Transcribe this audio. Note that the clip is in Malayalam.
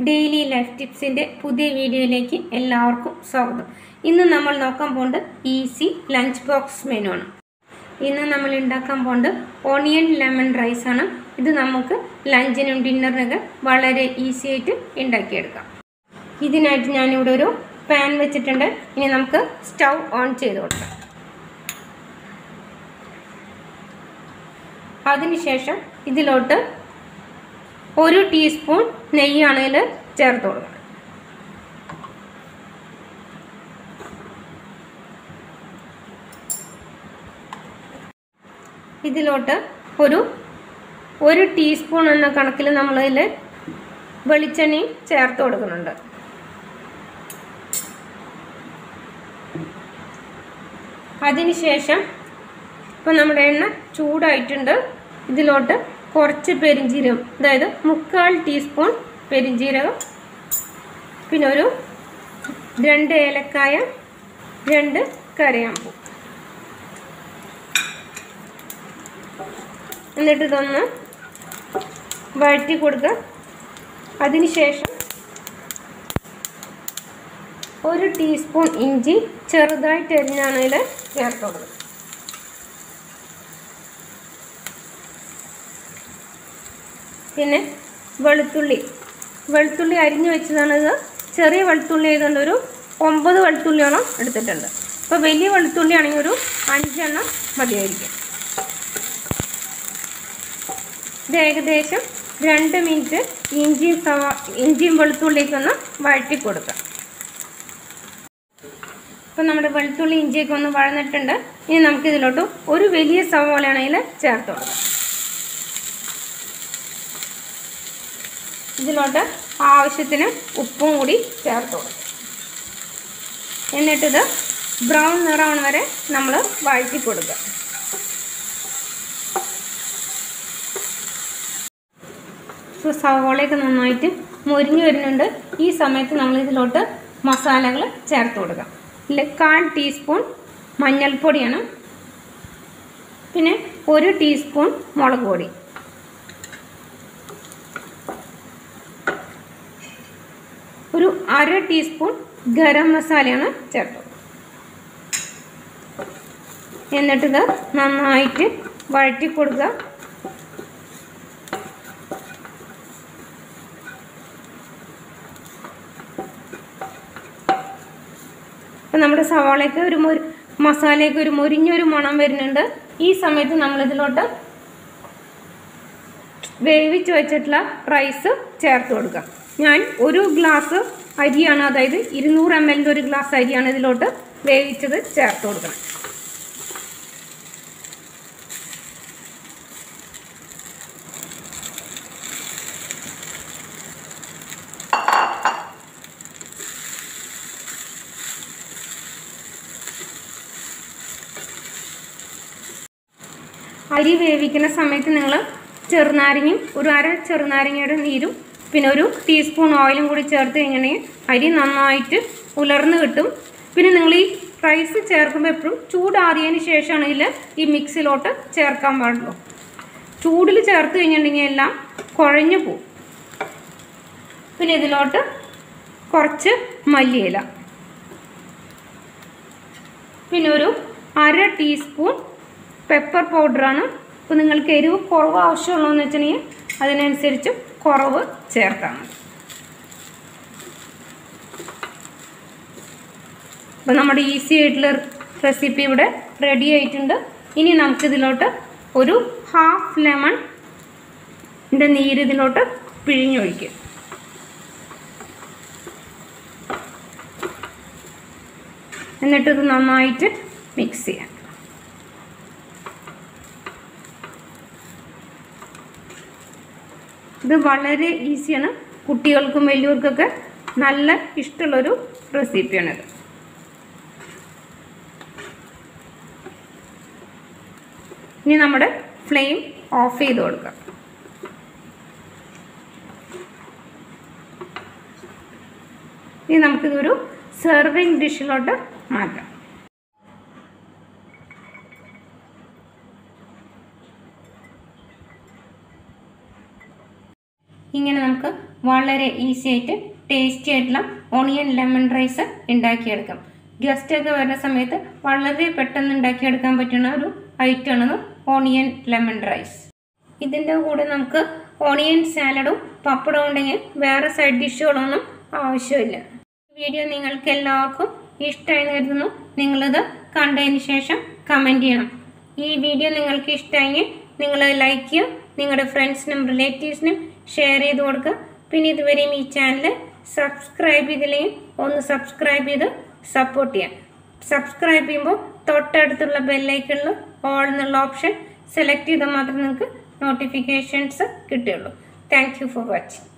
ഡെയിലി ലൈഫ് ടിപ്സിൻ്റെ പുതിയ വീഡിയോയിലേക്ക് എല്ലാവർക്കും സ്വാഗതം. ഇന്ന് നമ്മൾ നോക്കാൻ പോകുന്നത് ഈസി ലഞ്ച് ബോക്സ് മെനു ആണ്. ഇന്ന് നമ്മൾ ഉണ്ടാക്കാൻ പോകുന്നത് ഓണിയൻ ലെമൺ റൈസ് ആണ്. ഇത് നമുക്ക് ലഞ്ചിനും ഡിന്നറിനൊക്കെ വളരെ ഈസി ആയിട്ട് ഉണ്ടാക്കിയെടുക്കാം. ഇതിനായിട്ട് ഞാനിവിടെ ഒരു പാൻ വെച്ചിട്ടുണ്ട്. ഇനി നമുക്ക് സ്റ്റൗ ഓൺ ചെയ്ത് കൊടുക്കാം. അതിനുശേഷം ഇതിലോട്ട് 1 ടീസ്പൂൺ നെയ്യാണ് ഇതിൽ ചേർത്ത് കൊടുക്കണം. ഇതിലോട്ട് ഒരു ടീസ്പൂൺ എന്ന കണക്കിൽ നമ്മളിതിൽ വെളിച്ചെണ്ണയും ചേർത്ത് കൊടുക്കുന്നുണ്ട്. അതിനുശേഷം ഇപ്പം നമ്മുടെ എണ്ണ ചൂടായിട്ടുണ്ട്. ഇതിലോട്ട് കുറച്ച് പെരിഞ്ജീരകം, അതായത് 1/4 ടീസ്പൂൺ പെരിഞ്ജീരകം, പിന്നെ 2 ഏലക്കായ, 2 കരയാമ്പൂ. എന്നിട്ട് ഇതൊന്ന് വഴറ്റി കൊടുക്കുക. അതിനുശേഷം 1 ടീസ്പൂൺ ഇഞ്ചി ചെറുതായിട്ട് അരിഞ്ഞാണ് ഇതിൽ ചേർത്ത് കൊടുക്കുക. പിന്നെ വെളുത്തുള്ളി അരിഞ്ഞു വെച്ചതാണ്. ഇത് ചെറിയ വെളുത്തുള്ളി ആയതുകൊണ്ട് 9 വെളുത്തുള്ളിയോളം എടുത്തിട്ടുണ്ട്. ഇപ്പോൾ വലിയ വെളുത്തുള്ളി ആണെങ്കിൽ 5 എണ്ണം മതിയായിരിക്കും. ഇത് ഏകദേശം 2 മിനിറ്റ് ഇഞ്ചിയും വെളുത്തുള്ളിയൊക്കെ വഴറ്റി കൊടുക്കാം. ഇപ്പോൾ നമ്മുടെ വെളുത്തുള്ളി ഇഞ്ചിയൊക്കെ ഒന്ന് വഴന്നിട്ടുണ്ട്. ഇനി നമുക്കിതിലോട്ട് ഒരു വലിയ സവാളയാണെങ്കിൽ ചേർത്ത് കൊടുക്കാം. ഇതിലോട്ട് ആവശ്യത്തിന് ഉപ്പും കൂടി ചേർത്ത് കൊടുക്കും. എന്നിട്ടിത് ബ്രൗൺ നിറം വരെ നമ്മൾ വഴറ്റി കൊടുക്കുക. ഇപ്പോൾ സവോളയൊക്കെ നന്നായിട്ട് മൊരിഞ്ഞ് വരുന്നുണ്ട്. ഈ സമയത്ത് നമ്മൾ ഇതിലോട്ട് മസാലകൾ ചേർത്ത് കൊടുക്കാം. ഇതിൽ 1/4 ടീസ്പൂൺ മഞ്ഞൾപ്പൊടിയാണ്, പിന്നെ 1 ടീസ്പൂൺ മുളക് പൊടി, ഒരു 1/2 ടീസ്പൂൺ ഗരം മസാലയാണ് ചേർത്തത്. എന്നിട്ടിത് നന്നായിട്ട് വഴറ്റി കൊടുക്കുക. അപ്പം നമ്മുടെ സവാളയ്ക്ക് മസാലയ്ക്ക് മൊരിഞ്ഞൊരു മണം വരുന്നുണ്ട്. ഈ സമയത്ത് നമ്മളിതിലോട്ട് വേവിച്ച് വെച്ചിട്ടുള്ള റൈസ് ചേർത്ത് കൊടുക്കാം. ഞാൻ 1 ഗ്ലാസ് അരിയാണ്, അതായത് 200 ml ഒരു ഗ്ലാസ് അരിയാണ് ഇതിലോട്ട് വേവിച്ചത് ചേർത്ത് കൊടുക്കണം. അരി വേവിക്കുന്ന സമയത്ത് നിങ്ങൾ ചെറുനാരങ്ങയും 1/2 ചെറുനാരങ്ങയുടെ നീരും പിന്നെ 1 ടീസ്പൂൺ ഓയിലും കൂടി ചേർത്ത് കഴിഞ്ഞിട്ടുണ്ടെങ്കിൽ അരി നന്നായിട്ട് ഉലർന്ന് കിട്ടും. പിന്നെ നിങ്ങൾ ഈ റൈസ് ചേർക്കുമ്പോൾ എപ്പോഴും ചൂടാറിയതിന് ശേഷമാണ് ഇതിൽ ഈ മിക്സിലോട്ട് ചേർക്കാൻ പാടുള്ളൂ. ചൂടിൽ ചേർത്ത് കഴിഞ്ഞിട്ടുണ്ടെങ്കിൽ എല്ലാം കുഴഞ്ഞു പോവും. പിന്നെ ഇതിലോട്ട് കുറച്ച് മല്ലിയില, പിന്നെ 1/2 ടീസ്പൂൺ പെപ്പർ പൗഡറാണ്. ഇപ്പോൾ നിങ്ങൾക്ക് എരിവ് കുറവ് ആവശ്യമുള്ളതെന്ന് വെച്ചിട്ടുണ്ടെങ്കിൽ അതിനനുസരിച്ച് കുറവ് ചേർത്താൽ മതി. അപ്പോൾ നമ്മുടെ ഈസി ആയിട്ടുള്ള റെസിപ്പി ഇവിടെ റെഡി ആയിട്ടുണ്ട്. ഇനി നമുക്കിതിലോട്ട് 1/2 ലെമണിൻ്റെ നീര് ഇതിലോട്ട് പിഴിഞ്ഞൊഴിക്കുക. എന്നിട്ടിത് നന്നായിട്ട് മിക്സ് ചെയ്യാം. ഇത് വളരെ ഈസിയാണ്. കുട്ടികൾക്കും വലിയവർക്കൊക്കെ നല്ല ഇഷ്ടമുള്ളൊരു റെസിപ്പിയാണിത്. ഇനി നമ്മുടെ ഫ്ലെയിം ഓഫ് ചെയ്ത് കൊടുക്കാം. ഇനി നമുക്കിതൊരു സെർവിങ് ഡിഷിലോട്ട് മാറ്റാം. ഇങ്ങനെ നമുക്ക് വളരെ ഈസി ആയിട്ട് ടേസ്റ്റി ആയിട്ടുള്ള ഓണിയൻ ലെമൺ റൈസ് ഉണ്ടാക്കിയെടുക്കാം. ഗസ്റ്റൊക്കെ വരുന്ന സമയത്ത് വളരെ പെട്ടെന്ന് ഉണ്ടാക്കിയെടുക്കാൻ പറ്റുന്ന ഒരു ഐറ്റമാണ് ഓണിയൻ ലെമൺ റൈസ്. ഇതിൻ്റെ കൂടെ നമുക്ക് ഓണിയൻ സാലഡും പപ്പടവും ഉണ്ടെങ്കിൽ വേറെ സൈഡ് ഡിഷുകളൊന്നും ആവശ്യമില്ല. വീഡിയോ നിങ്ങൾക്ക് എല്ലാവർക്കും ഇഷ്ടമായി കരുതുന്നു. നിങ്ങളിത് കണ്ടതിന് ശേഷം കമൻറ്റ് ചെയ്യണം. ഈ വീഡിയോ നിങ്ങൾക്ക് ഇഷ്ടമായെങ്കിൽ നിങ്ങൾ ലൈക്ക് ചെയ്യുക, നിങ്ങളുടെ ഫ്രണ്ട്സിനും റിലേറ്റീവ്സിനും ഷെയർ ചെയ്ത് കൊടുക്കുക. പിന്നെ ഇതുവരെയും ഈ ചാനൽ സബ്സ്ക്രൈബ് ചെയ്തില്ലെങ്കിൽ ഒന്ന് സബ്സ്ക്രൈബ് ചെയ്ത് സപ്പോർട്ട് ചെയ്യാം. സബ്സ്ക്രൈബ് ചെയ്യുമ്പോൾ തൊട്ടടുത്തുള്ള ബെല്ലൈക്കണിൽ ഓൾ എന്നുള്ള ഓപ്ഷൻ സെലക്ട് ചെയ്താൽ മാത്രമേ നിങ്ങൾക്ക് നോട്ടിഫിക്കേഷൻസ് കിട്ടുകയുള്ളൂ. Thank you for watching.